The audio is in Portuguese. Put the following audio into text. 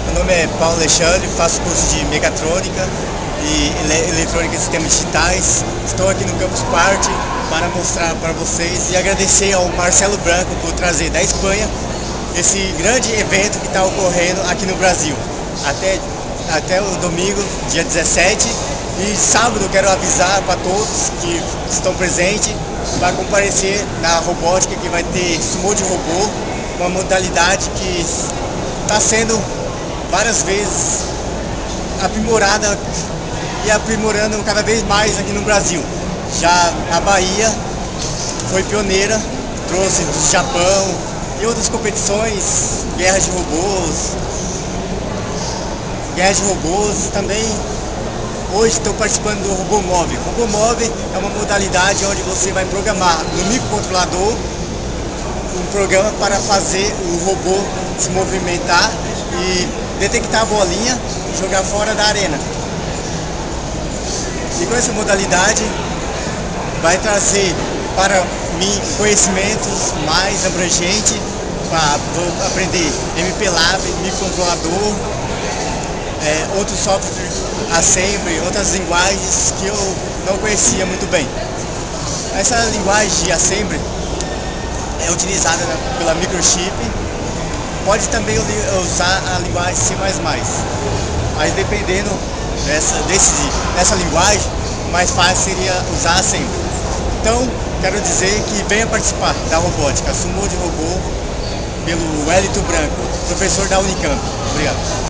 Meu nome é Paulo Alexandre, faço curso de mecatrônica e eletrônica e sistemas digitais. Estou aqui no Campus Party para mostrar para vocês e agradecer ao Marcelo Branco por trazer da Espanha esse grande evento que está ocorrendo aqui no Brasil. Até o domingo, dia 17, e sábado quero avisar para todos que estão presentes para comparecer na robótica, que vai ter sumo de robô, uma modalidade que está sendo várias vezes aprimorada e aprimorando cada vez mais aqui no Brasil. Já a Bahia foi pioneira, trouxe do Japão e outras competições, guerras de robôs também. Hoje estou participando do Robô Móvel. Robô Móvel é uma modalidade onde você vai programar no microcontrolador um programa para fazer o robô se movimentar e detectar a bolinha e jogar fora da arena. E com essa modalidade vai trazer para mim conhecimentos mais abrangentes, vou aprender MPLAB, microcontrolador, outros softwares, Assembly, outras linguagens que eu não conhecia muito bem. Essa linguagem de Assembly é utilizada pela Microchip. Pode também usar a linguagem C++, mas dependendo dessa linguagem, mais fácil seria usar Assembly. Então, quero dizer que venha participar da robótica, sumo de robô, pelo Wellington Branco, professor da Unicamp. Obrigado.